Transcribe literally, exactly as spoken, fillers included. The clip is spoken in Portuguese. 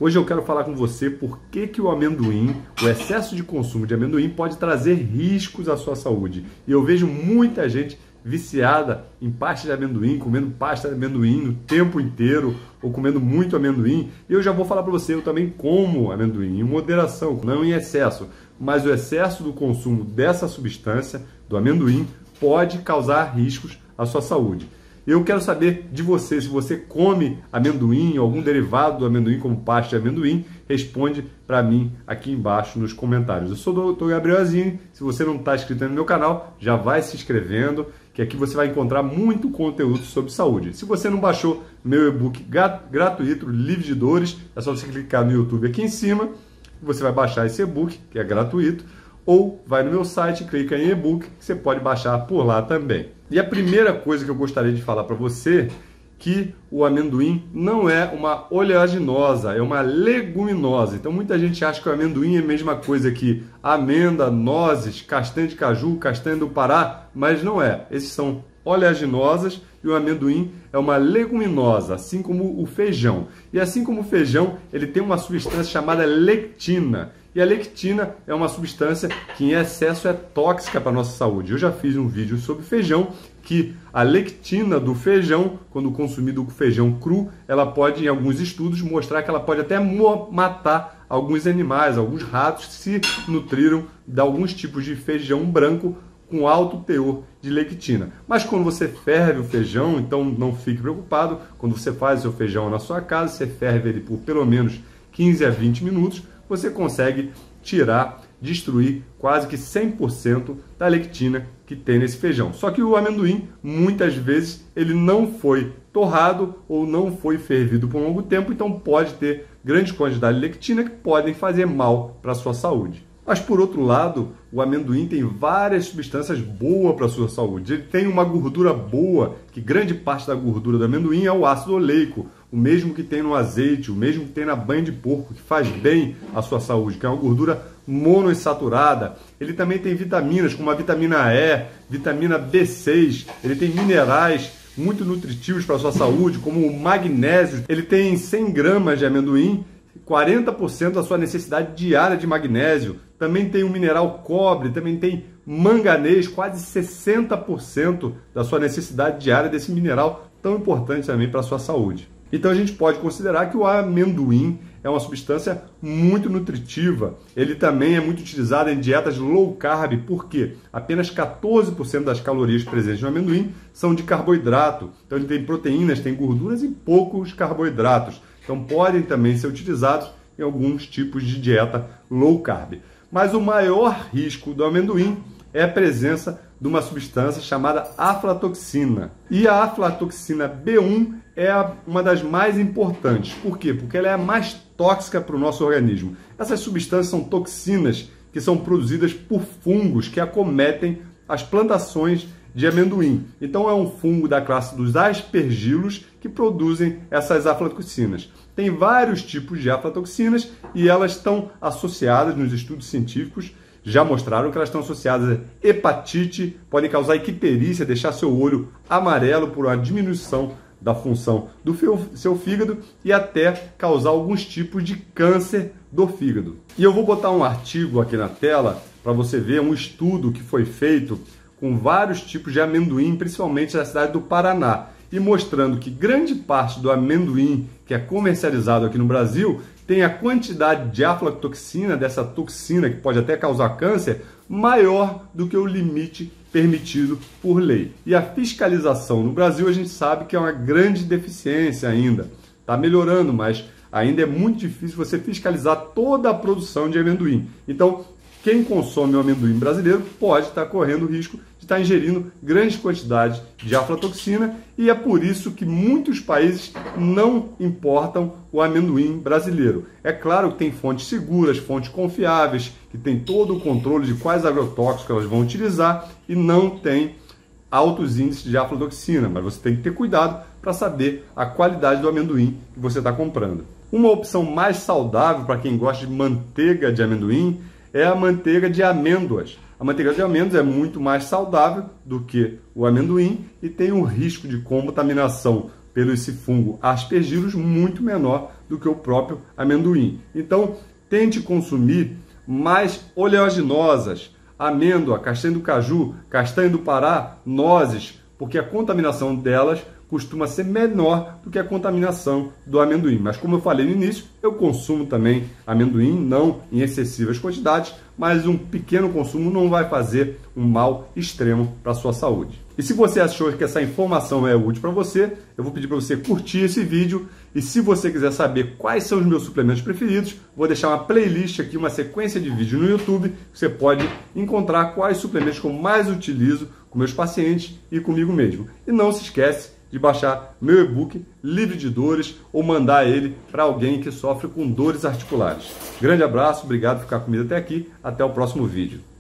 Hoje eu quero falar com você por que que o amendoim, o excesso de consumo de amendoim pode trazer riscos à sua saúde. E eu vejo muita gente viciada em pasta de amendoim, comendo pasta de amendoim o tempo inteiro, ou comendo muito amendoim. E eu já vou falar para você, eu também como amendoim em moderação, não em excesso. Mas o excesso do consumo dessa substância, do amendoim, pode causar riscos à sua saúde. Eu quero saber de você, se você come amendoim ou algum derivado do amendoim, como pasta de amendoim, responde para mim aqui embaixo nos comentários. Eu sou o doutor Gabriel Azini, se você não está inscrito no meu canal, já vai se inscrevendo, que aqui você vai encontrar muito conteúdo sobre saúde. Se você não baixou meu e-book gratuito, Livre de Dores, é só você clicar no YouTube aqui em cima, você vai baixar esse e-book, que é gratuito, ou vai no meu site, clica em e-book, que você pode baixar por lá também. E a primeira coisa que eu gostaria de falar para você, que o amendoim não é uma oleaginosa, é uma leguminosa. Então muita gente acha que o amendoim é a mesma coisa que amêndoa, nozes, castanha de caju, castanha do Pará, mas não é. Esses são oleaginosas e o amendoim é uma leguminosa, assim como o feijão. E assim como o feijão, ele tem uma substância chamada lectina. E a lectina é uma substância que em excesso é tóxica para a nossa saúde. Eu já fiz um vídeo sobre feijão, que a lectina do feijão, quando consumido com feijão cru, ela pode, em alguns estudos, mostrar que ela pode até matar alguns animais, alguns ratos que se nutriram de alguns tipos de feijão branco com alto teor de lectina. Mas quando você ferve o feijão, então não fique preocupado, quando você faz o seu feijão na sua casa, você ferve ele por pelo menos quinze a vinte minutos, você consegue tirar, destruir quase que cem por cento da lectina que tem nesse feijão. Só que o amendoim, muitas vezes, ele não foi torrado ou não foi fervido por um longo tempo, então pode ter grande quantidade de lectina que podem fazer mal para a sua saúde. Mas, por outro lado, o amendoim tem várias substâncias boas para a sua saúde. Ele tem uma gordura boa, que grande parte da gordura do amendoim é o ácido oleico, o mesmo que tem no azeite, o mesmo que tem na banha de porco, que faz bem à sua saúde, que é uma gordura monoinsaturada. Ele também tem vitaminas, como a vitamina E, vitamina B seis, ele tem minerais muito nutritivos para a sua saúde, como o magnésio. Ele tem cem gramas de amendoim, quarenta por cento da sua necessidade diária de magnésio. Também tem o mineral cobre, também tem manganês, quase sessenta por cento da sua necessidade diária desse mineral tão importante também para a sua saúde. Então a gente pode considerar que o amendoim é uma substância muito nutritiva. Ele também é muito utilizado em dietas low carb, porque apenas quatorze por cento das calorias presentes no amendoim são de carboidrato. Então ele tem proteínas, tem gorduras e poucos carboidratos. Então podem também ser utilizados em alguns tipos de dieta low carb. Mas o maior risco do amendoim é a presença de uma substância chamada aflatoxina. E a aflatoxina B um é uma das mais importantes. Por quê? Porque ela é a mais tóxica para o nosso organismo. Essas substâncias são toxinas que são produzidas por fungos que acometem as plantações de amendoim. Então é um fungo da classe dos aspergilos que produzem essas aflatoxinas. Tem vários tipos de aflatoxinas e elas estão associadas nos estudos científicos, já mostraram que elas estão associadas a hepatite, podem causar icterícia, deixar seu olho amarelo por uma diminuição da função do seu fígado e até causar alguns tipos de câncer do fígado. E eu vou botar um artigo aqui na tela para você ver um estudo que foi feito com vários tipos de amendoim, principalmente na cidade do Paraná, e mostrando que grande parte do amendoim que é comercializado aqui no Brasil tem a quantidade de aflatoxina, dessa toxina que pode até causar câncer, maior do que o limite permitido por lei. E a fiscalização no Brasil a gente sabe que é uma grande deficiência ainda. Está melhorando, mas ainda é muito difícil você fiscalizar toda a produção de amendoim. Então, quem consome o amendoim brasileiro pode estar correndo o risco de estar ingerindo grandes quantidades de aflatoxina e é por isso que muitos países não importam o amendoim brasileiro. É claro que tem fontes seguras, fontes confiáveis, que tem todo o controle de quais agrotóxicos elas vão utilizar e não tem altos índices de aflatoxina, mas você tem que ter cuidado para saber a qualidade do amendoim que você está comprando. Uma opção mais saudável para quem gosta de manteiga de amendoim é a manteiga de amêndoas. A manteiga de amêndoas é muito mais saudável do que o amendoim e tem um risco de contaminação pelo esse fungo aspergillus muito menor do que o próprio amendoim. Então, tente consumir mais oleaginosas, amêndoa, castanha do caju, castanha do Pará, nozes, porque a contaminação delas costuma ser menor do que a contaminação do amendoim. Mas como eu falei no início, eu consumo também amendoim, não em excessivas quantidades, mas um pequeno consumo não vai fazer um mal extremo para a sua saúde. E se você achou que essa informação é útil para você, eu vou pedir para você curtir esse vídeo. E se você quiser saber quais são os meus suplementos preferidos, vou deixar uma playlist aqui, uma sequência de vídeos no YouTube. Você pode encontrar quais suplementos que eu mais utilizo com meus pacientes e comigo mesmo. E não se esquece de baixar meu e-book Livre de Dores ou mandar ele para alguém que sofre com dores articulares. Grande abraço, obrigado por ficar comigo até aqui. Até o próximo vídeo.